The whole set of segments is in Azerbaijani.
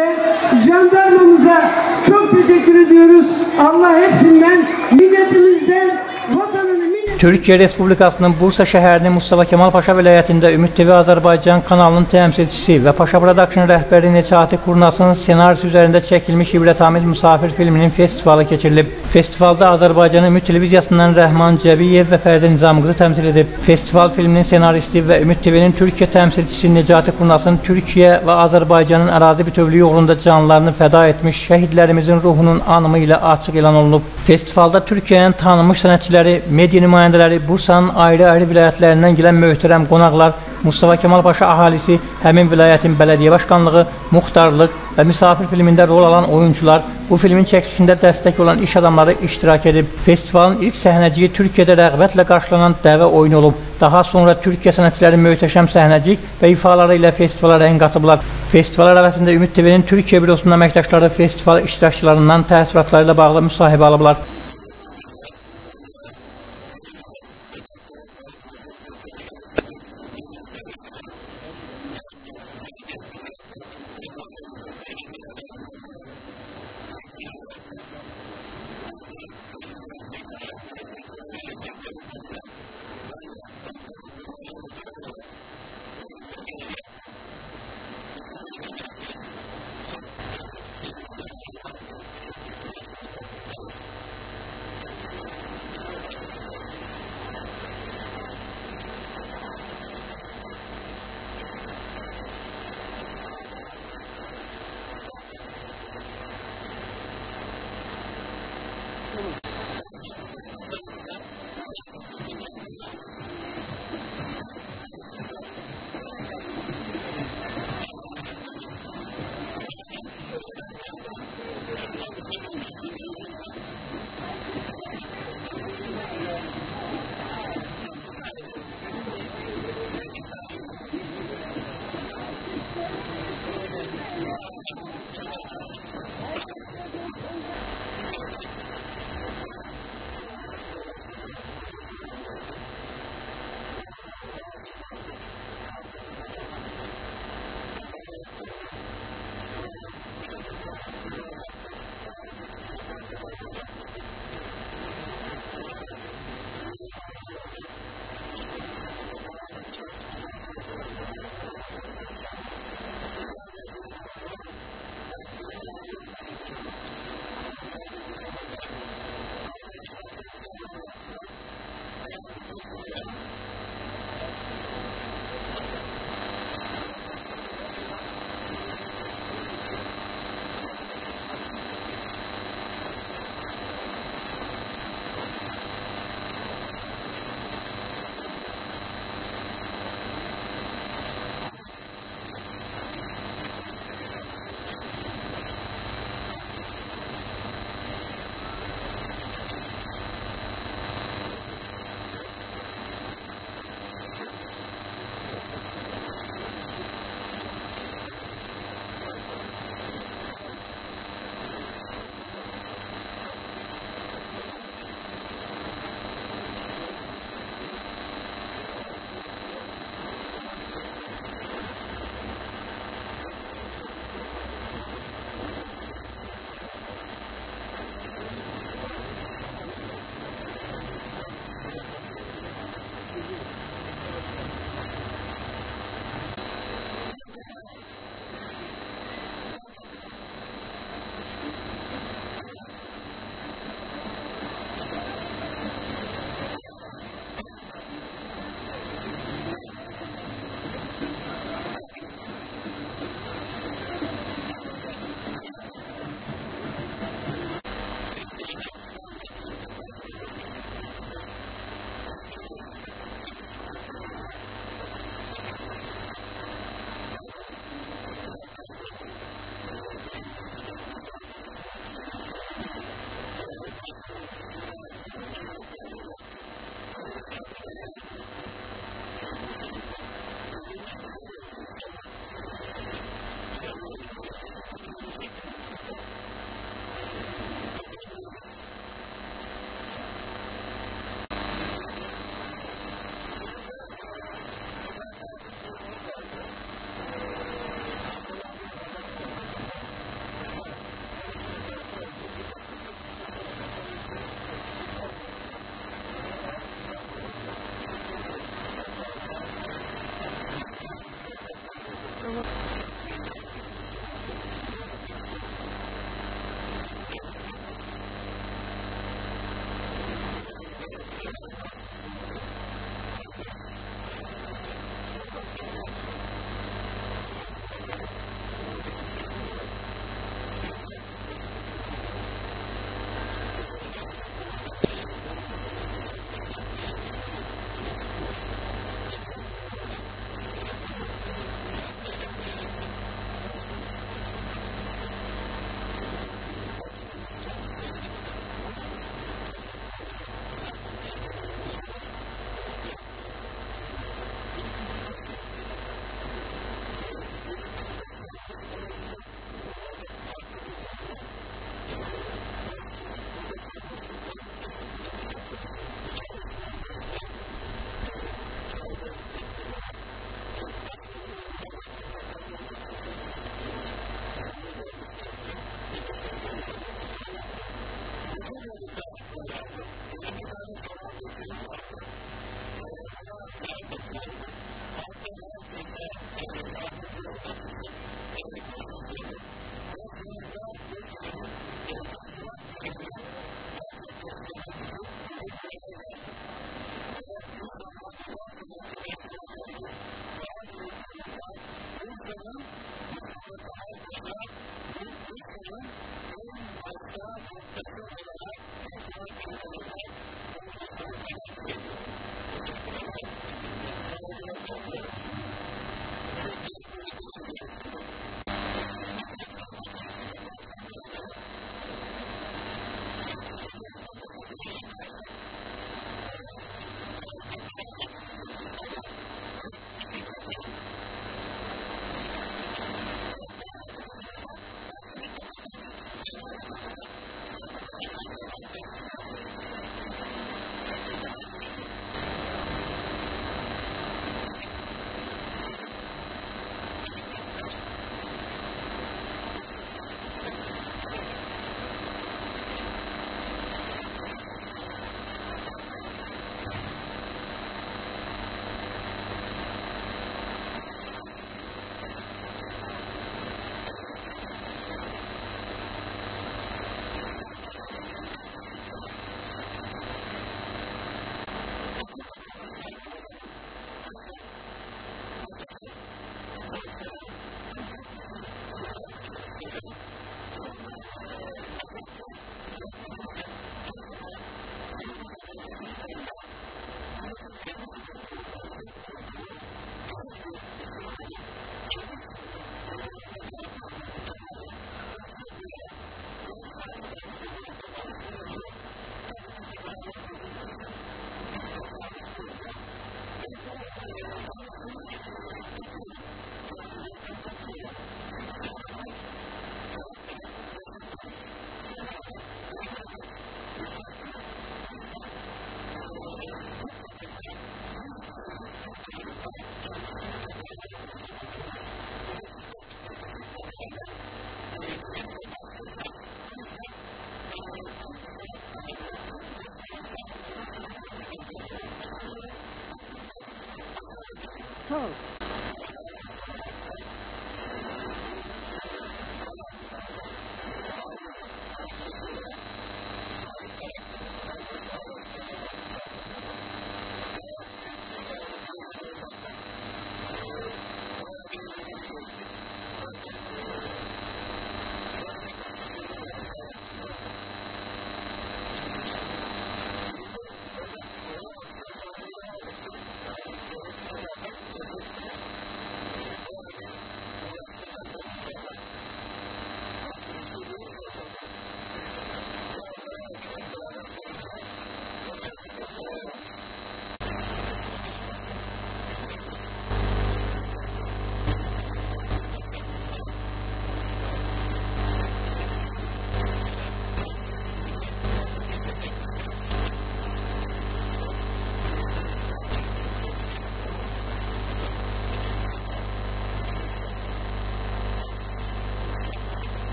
polisimize, jandarmamıza çok teşekkür ediyoruz. Allah hepsinden, milletimizden, vatanını... Türkiye Respublikasının Bursa şəhərinin Mustafa Kemal Paşa vilayətində Ümid TV Azərbaycan kanalının təmsilçisi və Paşa Production rəhbəri Neçati Kurnasın senarisi üzərində çəkilmiş İbrətamiz Musafir filminin festivalı keçirilib. Festivalda Azərbaycan Ümid Televiziyasından Rəhman Cəbiyev və Fərdə Nizamqızı təmsil edib. Festival filminin senaristi və Ümid TV'nin Türkiyə təmsilçisi Necati Kurnasın Türkiyə və Azərbaycanın ərazi bütövlüyü uğrunda canlarını fəda etmiş şəhidlərimizin ruhunun anımı ilə açıq elan olunub. Festivalda Türkiyənin tanınmış sənətçiləri, media nümayəndələri, Bursa'nın ayrı-ayrı vilayətlərindən gələn möhtərəm qonaqlar, Mustafa Kemal Paşa əhalisi, həmin vilayətin bələdiyyə başkanlığı, muxtarlıq və Misafir filmində rol alan oyuncular, bu filmin çəkilişində dəstək olan iş adamları iştirak edib. Festivalın ilk səhnəciyi Türkiyədə rəğbətlə qarşılanan dəvə oyunu olub. Daha sonra Türkiyə sənətçiləri möhtəşəm səhnəcik və ifaları ilə festivala rəng qatıblar. Festival əvəzində Ümid TV'nin Türkiyə bürosunun əməkdaşları festival iştirakçılarından təəssüratları ilə bağlı müsahibə alıblar.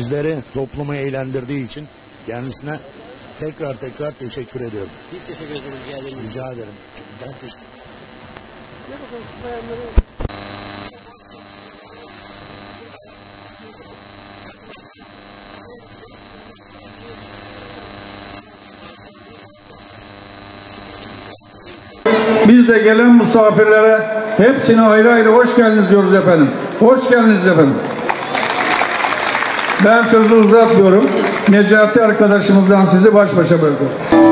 bizleri, toplumu eğlendirdiği için kendisine tekrar teşekkür ediyorum. Biz teşekkür ederiz. Rica ederim. Ben teşekkür ederim. Biz de gelen misafirlere hepsine ayrı ayrı hoş geldiniz diyoruz efendim. Hoş geldiniz efendim. Ben sözü uzatmıyorum. Necati arkadaşımızdan sizi baş başa bırakıyorum.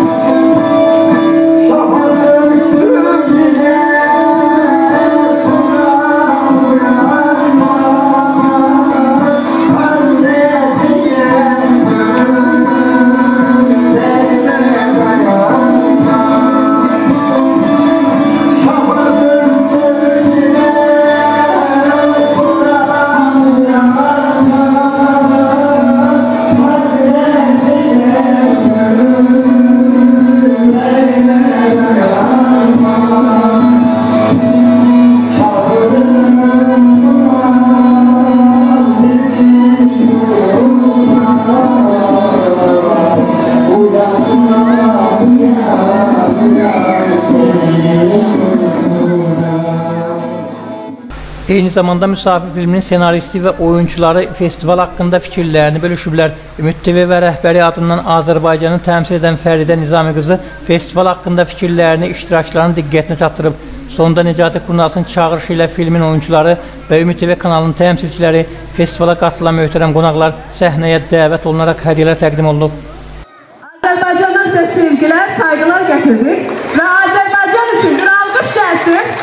Eyni zamanda Müsafir filminin senaristi ve oyuncuları festival hakkında fikirlerini bölüşüblər. Ümid TV və rəhbəri adından Azərbaycanı təmsil edən Fəridə Nizami qızı festival hakkında fikirlerini iştirakçıların diqqətinə çatdırıb. Sonunda Necati Kurnazın çağırışı ilə filmin oyuncuları və Ümid TV kanalının təmsilçiləri, festivala qatılan möhtərəm qonaqlar səhnəyə dəvət olunaraq hədiyyələr təqdim olunub. Azərbaycandan sizə sevgilər, saygılar gətirdik və Azərbaycan üçün bir alqış gəlsin.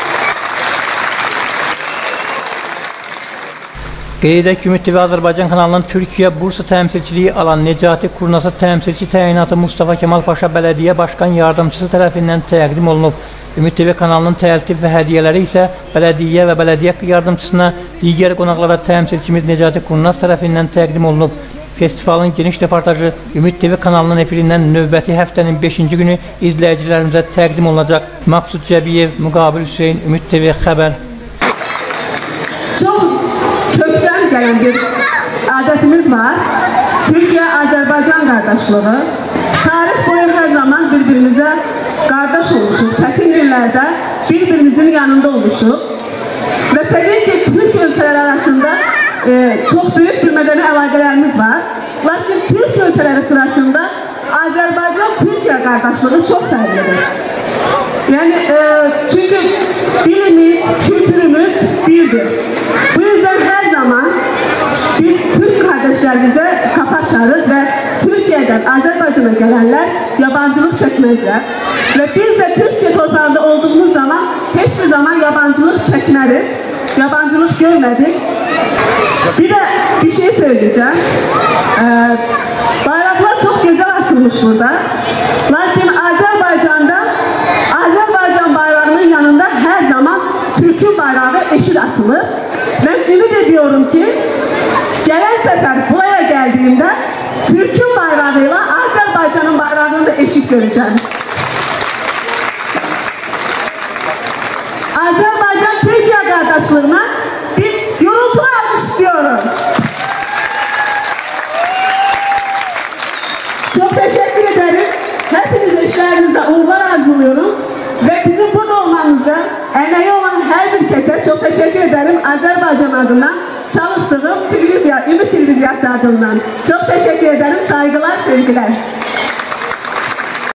Qeyd edək ki, Ümid TV Azərbaycan kanalının Türkiyə Bursa təmsilçiliyi alan Necati Kurnaz'a təmsilçi təyinatı Mustafa Kemal Paşa Bələdiyyə Başkan Yardımcısı tərəfindən təqdim olunub. Ümid TV kanalının təltif və hədiyyələri isə bələdiyyə və bələdiyyə yardımcısına, digər qonaqlara təmsilçimiz Necati Kurnaz tərəfindən təqdim olunub. Festivalın geniş reportajı Ümid TV kanalının efirindən növbəti həftənin 5-ci günü izləyicilərimizə təqdim olunacaq. Maqsud Cəbiyev, Müqabil Hüseyin, Ümid TV xəbər. Çox kökdən gələn bir adətimiz var. Türkiyə-Azərbaycan qardaşlığı. Tarix boyu hər zaman bir-birimizə qardaş olmuşuq. Çətin günlərdə bir-birimizin yanında olmuşuq. Və təbii ki, Türk ölkələri arasında çox böyük bir mədəni əlaqələrimiz var. Lakin Türk ölkələri sırasında Azərbaycan-Türkiyə qardaşlığı çox fərqlidir. Yəni, çünki dilimiz, kültürümüz birdir. Bu yüzden her zaman biz Türk kardeşlerimize kapı açarız ve Türkiye'den Azerbaycan'a gelenler yabancılık çekmezler. Ve biz de Türkiye torpağında olduğumuz zaman hiçbir zaman yabancılık çekmeriz. Yabancılık görmedik. Bir de bir şey söyleyeceğim. Bayraklar çok güzel asılmış burada. Lakin Azerbaycan'da Azerbaycan bayrağının yanında her zaman Türk'ün bayrağı eşit asılır. Ben ümit ediyorum ki gelen sefer buraya geldiğimde Türk'ün bayrağıyla Azerbaycan'ın bayrağını da eşit göreceğim. Azerbaycan-Türkiye kardeşliğine bir gürültü almış istiyorum. Çok teşekkür ederim. Hepinize işlerinizde uğurlar arzuluyorum. Ve bizim burada olmamızda emeği olan her bir kese çok teşekkür ederim. Azerbaycan adına çalıştığım Ümit Televizyon adından. Çok teşekkür ederim. Saygılar, sevgiler.